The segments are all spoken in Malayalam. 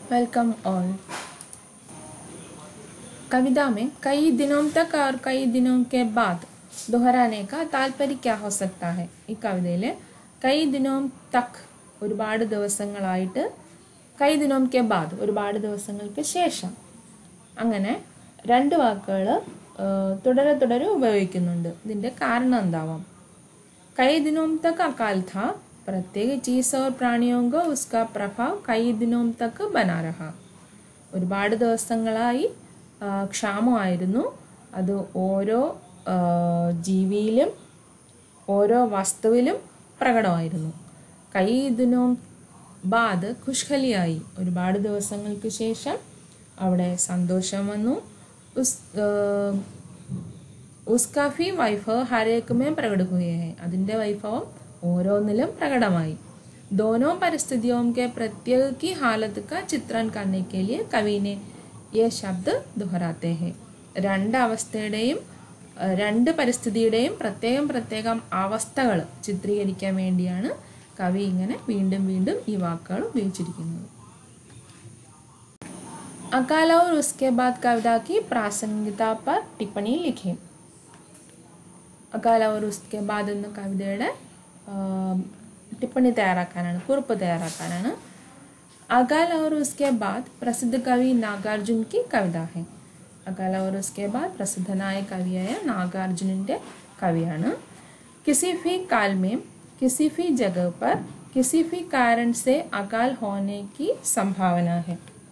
Welcome all. कविता में कई दिनों तक और कई दिनों के बाद दोहराने का तात्पर्य क्या हो सकता है? ഈ കവിതയിലെ कई दिनों तक ഒരുപാട് ദിവസങ്ങളായിട്ട് कई दिनों के बाद ഒരുപാട് ദിവസങ്ങൾക്ക് ശേഷം അങ്ങനെ രണ്ട് വാക്കുകൾ തുടരെ തുടരെ ഉപയോഗിക്കുന്നുണ്ട്. ഇതിന്റെ കാരണം എന്താവാം? कई दिनों तक अकाल था, प्रत्येक चीज और प्राणियों को उसका प्रभाव कई दिनों तक बना रहा. ഒരുപാട് ദിവസങ്ങളായി ക്ഷാമമായിരുന്നു. അത് ഓരോ ജീവിയിലും ഓരോ വസ്തുവിലും പ്രകടമായിരുന്നു. കൈ ദിനോം ബാദ് ഖുഷ്ഖലിയായി, ഒരുപാട് ദിവസങ്ങൾക്ക് ശേഷം അവിടെ സന്തോഷം വന്നു. उसका भी वैभव हर एक में प्रकट हुए हैं, അതിന്റെ വൈഭവം ഓരോന്നിലും പ്രകടമായി. दोनों परिस्थितियों के प्रत्येक की हालत का चित्रण करने के लिए कवि ने ये शब्द दोहराते हैं. രണ്ട് അവസ്ഥയുടെയും രണ്ട് പരിസ്ഥിതിയുടെയും പ്രത്യേകം അവസ്ഥകൾ ചിത്രീകരിക്കാൻ വേണ്ടിയാണ് കവി ഇങ്ങനെ വീണ്ടും വീണ്ടും ഈ വാക്കുകൾ ഉപയോഗിച്ചിരിക്കുന്നത്. अकाल और उसके बाद कविता की प्रासंगिकता पर टिप्पणी लिखें. अकाल और उसके बाद എന്ന കവിതയുടെ टिप्पणी तैयाराക്കാനാണ്, കുറിപ്പ് തയ്യാറാക്കാനാണ്. अकाल और उसके बाद प्रसिद्ध कवि नागार्जुन की कविता है. अकाल और उसके बाद പ്രസിദ്ധനായ കവിയായ നാഗാർജുനന്റെ കവിയാണ്. किसी भी काल में किसी भी जगह पर किसी भी कारण से अकाल होने की संभावना है.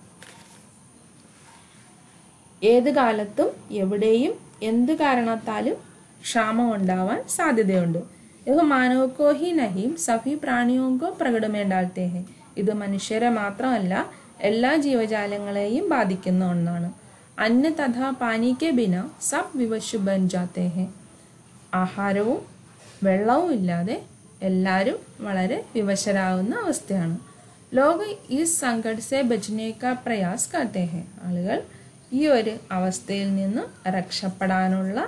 ഏത് കാലത്തും എവിടെയും എന്ത് കാരണത്താലും ക്ഷാമം ഉണ്ടാവാൻ സാധ്യതയുണ്ട്. यह मानव को ही नहीं सभी प्राणियों को प्रकट में डालते हैं. ഇത് മനുഷ്യരെ മാത്രമല്ല എല്ലാ ജീവജാലങ്ങളെയും ബാധിക്കുന്ന ഒന്നാണ്. അന്ന തഥാ പാനി കെ ബിന സബ് വിവശ് ബൻ ജാത്തെ ഹെ. ആഹാരവും വെള്ളവും ഇല്ലാതെ എല്ലാവരും വളരെ വിവശരാകുന്ന അവസ്ഥയാണ്. ലോക ഈ സംകട് സെ ബച്നെ കാ പ്രയാസ് കർത്തെ ഹെ. ആളുകൾ ഈ ഒരു അവസ്ഥയിൽ നിന്ന് രക്ഷപ്പെടാനുള്ള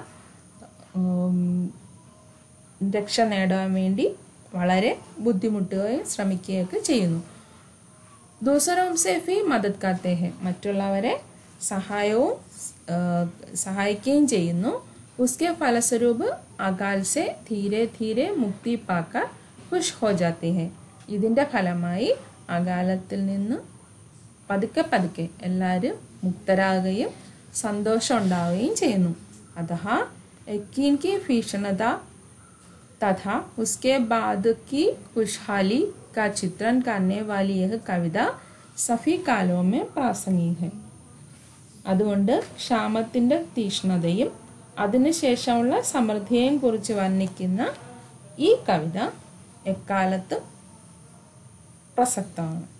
രക്ഷ നേടാൻ വേണ്ടി വളരെ ബുദ്ധിമുട്ടുകയും ശ്രമിക്കുകയൊക്കെ ചെയ്യുന്നു. ദൂസരോം സെ ഫി മദത് കർത്തെ ഹെ. മറ്റുള്ളവരെ സഹായിക്കുകയും ചെയ്യുന്നു. ഉസ്കെ ഫലസ്വരൂപ് അകാൽ സെ ധീരെ ധീരെ മുക്തി പാക്കർ ഖുഷ് ഹോ ജാത്തെ ഹെ. ഇതിൻ്റെ ഫലമായി അകാലത്തിൽ നിന്ന് പതുക്കെ പതുക്കെ എല്ലാവരും മുക്തരാകുകയും സന്തോഷം ഉണ്ടാവുകയും ചെയ്യുന്നു. അഥ यकीन की भीषणता तथा उसके बाद की खुशहाली का चित्रण करने वाली यह कविता सभी कालों में प्रासंगिक है. അതുകൊണ്ട് ക്ഷാമത്തിൻ്റെ തീക്ഷ്ണതയും അതിനുശേഷമുള്ള സമൃദ്ധിയെയും കുറിച്ച് വർണ്ണിക്കുന്ന ഈ കവിത എക്കാലത്തും പ്രസക്തമാണ്.